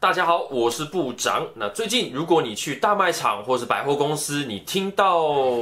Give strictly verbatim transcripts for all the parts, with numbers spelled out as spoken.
大家好，我是部长。那最近如果你去大卖场或是百货公司，你听到，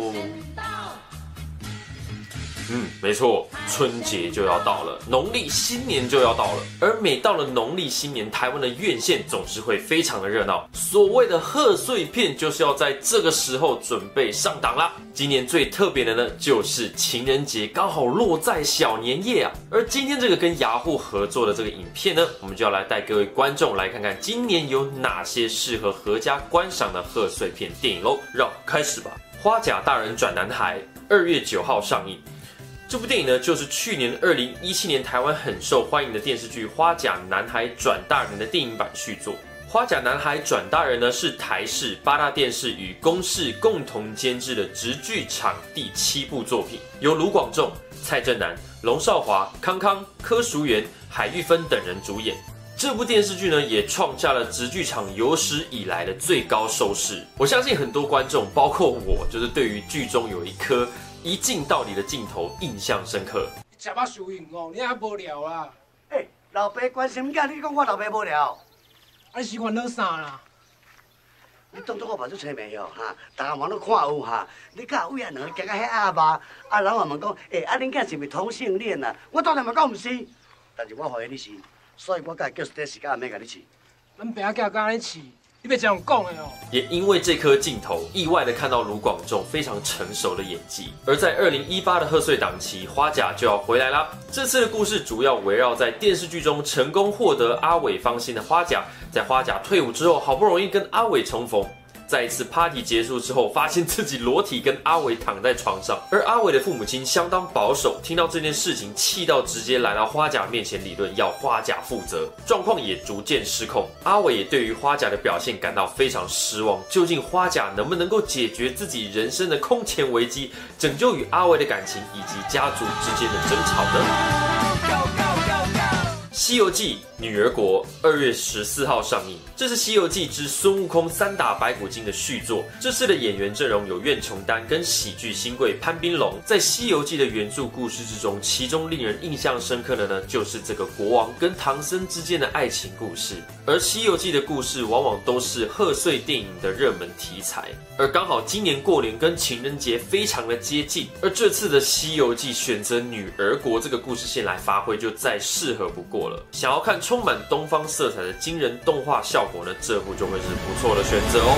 嗯，没错，春节就要到了，农历新年就要到了。而每到了农历新年，台湾的院线总是会非常的热闹。所谓的贺岁片，就是要在这个时候准备上档啦。今年最特别的呢，就是情人节刚好落在小年夜啊。而今天这个跟雅虎合作的这个影片呢，我们就要来带各位观众来看看今年有哪些适合合家观赏的贺岁片电影喽。让我们开始吧。花甲大人转男孩，二月九号上映。这部电影呢，就是去年二零一七年台湾很受欢迎的电视剧《花甲男孩转大人》的电影版续作。《花甲男孩转大人》呢，是台视、八大电视与公视共同监制的直剧场第七部作品，由卢广仲、蔡正南、龙少华、康康、柯淑媛、海玉芬等人主演。这部电视剧呢，也创下了直剧场有史以来的最高收视。我相信很多观众，包括我，就是对于剧中有一颗一镜到底的镜头印象深刻。 食饱输赢哦，你还无聊啦？ 哎、欸，老爸关心囝，你讲我老爸无聊？ 啊，你是烦恼啥啦？ 你当作我目睭青眉哦，哈，大家忙都看有哈。你甲伟啊两个行到遐阿爸，啊人也问讲，哎、欸，啊恁囝是咪同性恋啊？我当然嘛讲唔是，但是我怀疑你是，所以我甲伊叫一段时间也免甲你饲。 咱爸囝甲你饲。你别这样讲的哦！ 也因为这颗镜头，意外的看到卢广仲非常成熟的演技。而在二零一八的贺岁档期，花甲就要回来啦。这次的故事主要围绕在电视剧中成功获得阿伟芳心的花甲，在花甲退伍之后，好不容易跟阿伟重逢。在一次 party 结束之后，发现自己裸体跟阿伟躺在床上，而阿伟的父母亲相当保守，听到这件事情，气到直接来到花甲面前理论，要花甲负责，状况也逐渐失控。阿伟也对于花甲的表现感到非常失望，究竟花甲能不能够解决自己人生的空前危机，拯救与阿伟的感情以及家族之间的争吵呢？《西游记》女儿国二月十四号上映，这是《西游记之孙悟空三打白骨精》的续作。这次的演员阵容有苑琼丹跟喜剧新贵潘斌龙。在《西游记》的原著故事之中，其中令人印象深刻的呢，就是这个国王跟唐僧之间的爱情故事。而《西游记》的故事往往都是贺岁电影的热门题材，而刚好今年过年跟情人节非常的接近，而这次的《西游记》选择女儿国这个故事线来发挥，就再适合不过了。想要看充满东方色彩的惊人动画效果呢，这部就会是不错的选择哦。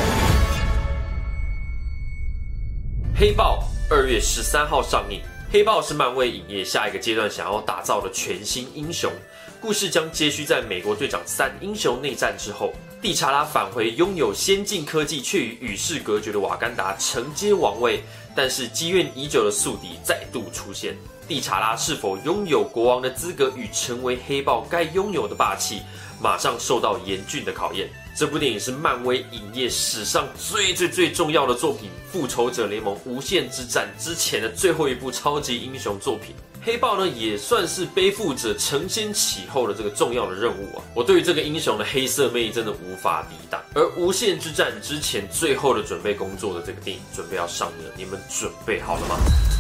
黑豹二月十三号上映。黑豹是漫威影业下一个阶段想要打造的全新英雄，故事将接续在美国队长三英雄内战之后，蒂查拉返回拥有先进科技却与与世隔绝的瓦干达承接王位，但是积怨已久的宿敌再度出现。蒂查拉是否拥有国王的资格与成为黑豹该拥有的霸气，马上受到严峻的考验。这部电影是漫威影业史上最最最重要的作品，《复仇者联盟：无限之战》之前的最后一部超级英雄作品。黑豹呢，也算是背负着承先启后的这个重要的任务啊。我对于这个英雄的黑色魅力真的无法抵挡。而《无限之战》之前最后的准备工作的这个电影准备要上映了，你们准备好了吗？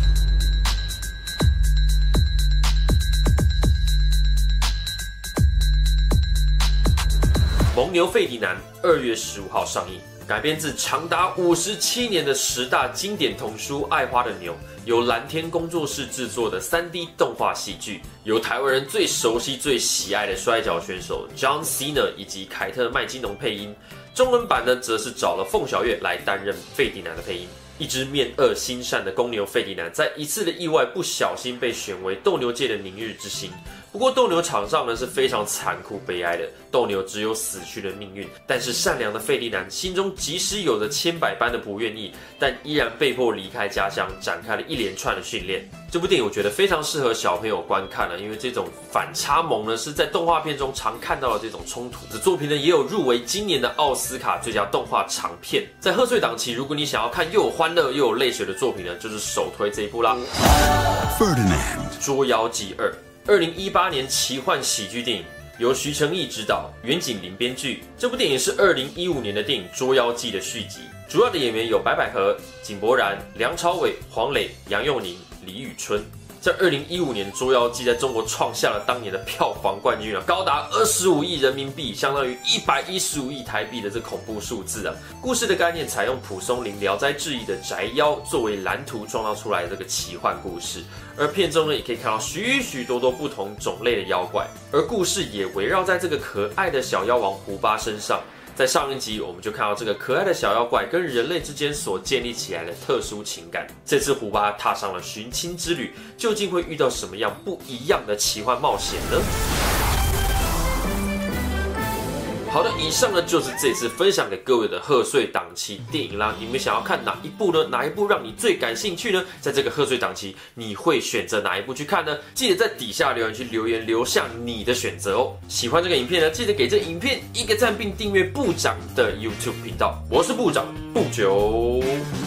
蒙牛费迪南二月十五号上映，改编自长达五十七年的十大经典童书《爱花的牛》，由蓝天工作室制作的 三 D 动画戏剧，由台湾人最熟悉、最喜爱的摔跤选手 John Cena 以及凯特麦基农配音。中文版呢，则是找了凤小岳来担任费迪南的配音。一只面恶心善的公牛费迪南，在一次的意外不小心被选为斗牛界的明日之星。不过斗牛场上呢是非常残酷悲哀的，斗牛只有死去的命运。但是善良的费迪南心中即使有着千百般的不愿意，但依然被迫离开家乡，展开了一连串的训练。这部电影我觉得非常适合小朋友观看了，因为这种反差萌呢是在动画片中常看到的这种冲突。这作品呢也有入围今年的奥斯卡最佳动画长片。在贺岁档期，如果你想要看又有欢乐又有泪水的作品呢，就是首推这一部啦。Ferdinand 捉妖记二。二零一八年奇幻喜剧电影，由徐承义执导，袁景林编剧。这部电影是二零一五年的电影《捉妖记》的续集，主要的演员有白百合、井柏然、梁朝伟、黄磊、杨佑宁、李宇春。 像二零一五年《捉妖记》在中国创下了当年的票房冠军啊，高达二十五亿人民币，相当于一百一十五亿台币的这恐怖数字啊。故事的概念采用蒲松龄《聊斋志异》的宅妖作为蓝图创造出来的这个奇幻故事，而片中呢也可以看到许许多多不同种类的妖怪，而故事也围绕在这个可爱的小妖王胡巴身上。在上一集，我们就看到这个可爱的小妖怪跟人类之间所建立起来的特殊情感。这次胡巴踏上了寻亲之旅，究竟会遇到什么样不一样的奇幻冒险呢？好的，以上呢就是这次分享给各位的贺岁档期电影啦。你们想要看哪一部呢？哪一部让你最感兴趣呢？在这个贺岁档期，你会选择哪一部去看呢？记得在底下留言区留言，留下你的选择哦。喜欢这个影片呢，记得给这影片一个赞，并订阅部长的 YouTube 频道。我是部长不久。